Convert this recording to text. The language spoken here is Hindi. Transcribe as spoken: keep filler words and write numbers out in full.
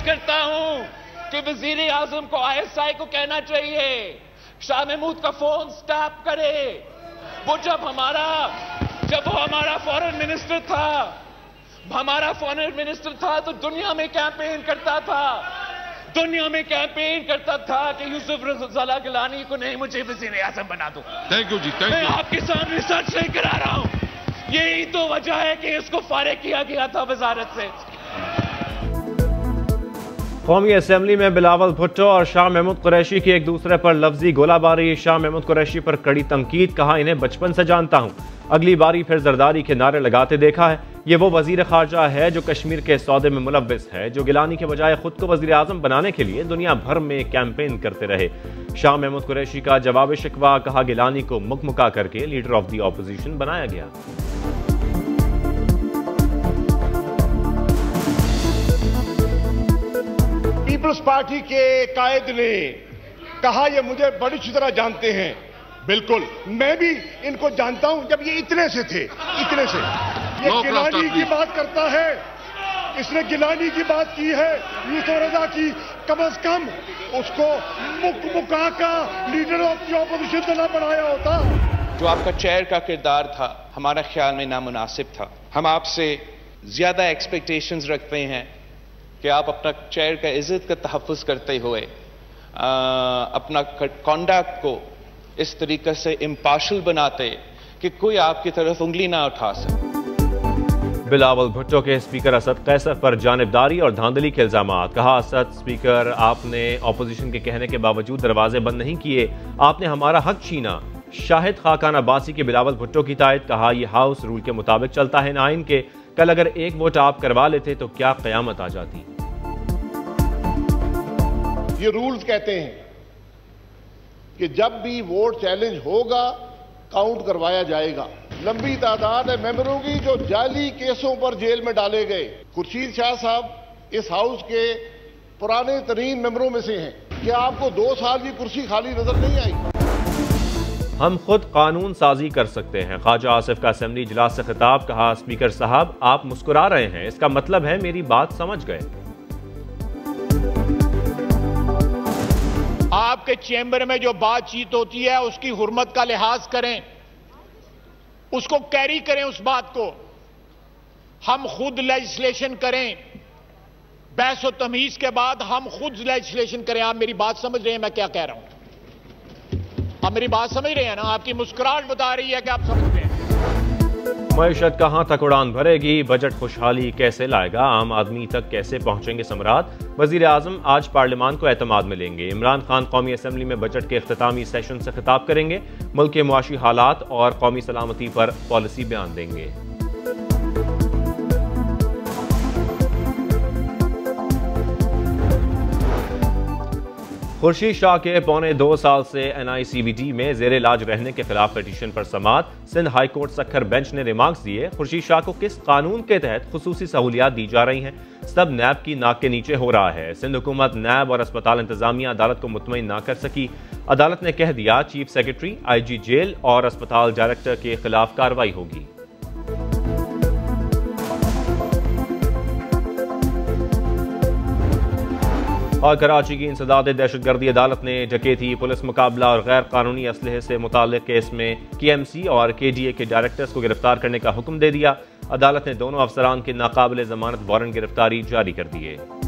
करता हूं कि वजीर आजम को आई एस आई को कहना चाहिए शाह महमूद का फोन स्टॉप करे। वो जब हमारा जब वो हमारा फॉरेन मिनिस्टर था हमारा फॉरेन मिनिस्टर था तो दुनिया में कैंपेन करता था दुनिया में कैंपेन करता था कि यूसुफ रज़ा गिलानी को नहीं, मुझे वज़ीर आज़म बना दो। थैंक यू जी, थैंक यू। मैं आपके सामने सच लेकर आ रहा हूं। यही तो वजह है कि इसको फारिग किया गया था वजारत से। कौमी असम्बली में बिलावल भुट्टो और शाह महमूद कुरैशी की एक दूसरे पर लफ्जी गोलाबारी। शाह महमूद कुरैशी पर कड़ी तंकीद, कहा इन्हें बचपन से जानता हूं, अगली बारी फिर जरदारी के नारे लगाते देखा है। ये वो वजीर खारजा है जो कश्मीर के सौदे में मुलव्विस है, जो गिलानी के बजाय खुद को वजीर आजम बनाने के लिए दुनिया भर में कैंपेन करते रहे। शाह महमूद कुरैशी का जवाब शिकवा, कहा गिलानी को मुकमुका करके लीडर ऑफ दी ऑपोजिशन बनाया गया। पीपल्स पार्टी के कायद ने कहा ये मुझे बड़ी अच्छी तरह जानते हैं। बिल्कुल, मैं भी इनको जानता हूं जब ये इतने से थे, इतने से। ये गिलानी की बात करता है, इसने गिलानी की बात की है, यूसुफ रज़ा की, कम अज कम उसको मुकमुका का लीडर ऑफ दी ऑपोजिशन ना बनाया होता। जो आपका चेयर का किरदार था हमारा ख्याल में नामुनासिब था। हम आपसे ज्यादा एक्सपेक्टेशंस रखते हैं कि आप अपना चेयर का इज्जत का तहफ़्फ़ुज़ करते हुए आ, अपना कॉन्डक्ट को इस तरीके से इम्पार्शल बनाते कि कोई आपकी तरफ उंगली ना उठा सके। बिलावल भुट्टो के स्पीकर असद कैसर पर जानिबदारी और धांधली के इल्जामात, कहा असद स्पीकर आपने ऑपोजिशन के कहने के बावजूद दरवाजे बंद नहीं किए, आपने हमारा हक छीना। शाहिद खाकान अब्बासी के बिलावल भुट्टो की तायद, कहा यह हाउस रूल के मुताबिक चलता है ना आइन के, कल अगर एक वोट आप करवा लेते तो क्या कयामत आ जाती। ये रूल्स कहते हैं कि जब भी वोट चैलेंज होगा काउंट करवाया जाएगा। लंबी तादाद है मेंबरों की जो जाली केसों पर जेल में डाले गए। खुर्शीद शाह साहब इस हाउस के पुराने तरीन मेंबरों में से हैं। क्या आपको दो साल की कुर्सी खाली नजर नहीं आई? हम खुद कानून साजी कर सकते हैं। ख्वाजा आसिफ का असेंबली इजलास से खिताब, कहा स्पीकर साहब आप मुस्कुरा रहे हैं, इसका मतलब है मेरी बात समझ गए। आपके चैम्बर में जो बातचीत होती है उसकी हुर्मत का लिहाज करें, उसको कैरी करें उस बात को। हम खुद लेजिस्लेशन करें, बहस और तमीज के बाद हम खुद लेजिस्लेशन करें। आप मेरी बात समझ रहे हैं मैं क्या कह रहा हूं? आप मेरी बात समझ रहे हैं ना? आपकी मुस्कुराहट बता रही है कि आप समझ रहे हैं। मईशत कहां तक उड़ान भरेगी, बजट खुशहाली कैसे लाएगा, आम आदमी तक कैसे पहुंचेंगे समरात। वजीर आजम आज पार्लियामान को एतमाद में लेंगे। इमरान खान कौमी असम्बली में बजट के इख्तितामी सेशन से खिताब करेंगे। मुल्क के मुआशी हालात और कौमी सलामती पर पॉलिसी बयान देंगे। खुर्शीद शाह के पौने दो साल से N I C V D में जेर इलाज रहने के खिलाफ पिटीशन पर समाअत। Sindh high court Sukkur bench ने रिमार्क्स दिए, खुर्शीद शाह को किस कानून के तहत खुसूसी सहूलियात दी जा रही हैं, सब नैब की नाक के नीचे हो रहा है। सिंध हुकूमत, नैब और अस्पताल इंतजामिया अदालत को मुतमईन ना कर सकी। अदालत ने कह दिया chief secretary, I G jail और अस्पताल डायरेक्टर के खिलाफ कार्रवाई होगी। और कराची की इंसदाद दहशतगर्दी अदालत ने डकैती, पुलिस मुकाबला और गैर कानूनी असलहे से मुताल्लिक केस में के एम सी और के डी ए के डायरेक्टर्स को गिरफ्तार करने का हुक्म दे दिया। अदालत ने दोनों अफसरान के नाकाबिल जमानत वारंट गिरफ्तारी जारी कर दिए।